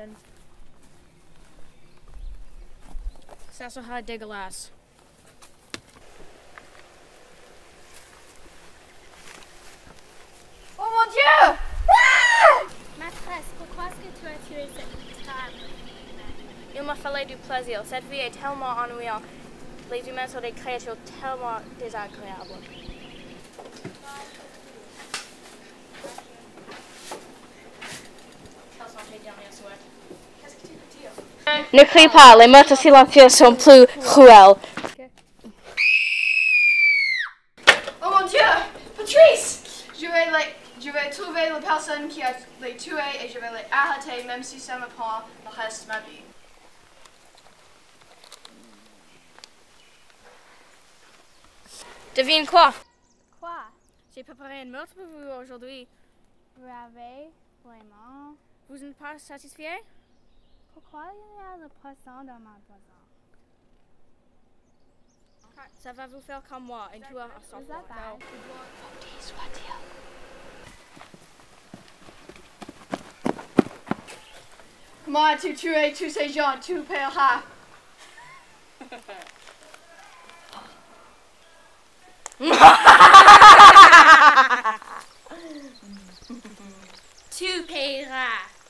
prochaine. Ça sera dégueulasse. Oh mon Dieu! Ah! Maîtresse, pourquoi est-ce que tu as tué cette table? Il m'a fallu du plaisir. Cette vie est tellement ennuyante. Les humains sont des créatures tellement désagréables. Ne crie pas, les meurtres silencieux sont plus cruels. Oh mon Dieu! Patrice! Je vais trouver la personne qui a les tués et je vais les arrêter même si ça me prend le reste de ma vie. Devine quoi? Quoi? J'ai préparé un meurtre pour vous aujourd'hui. Vous avez vraiment? Vous n'êtes pas satisfait? Pourquoi il y a le poisson dans ma boisson? Ça va vous faire comme moi, un tueur à sang Is that bad? Comment as-tu tué tous ces gens? Tu paieras. Tu paieras.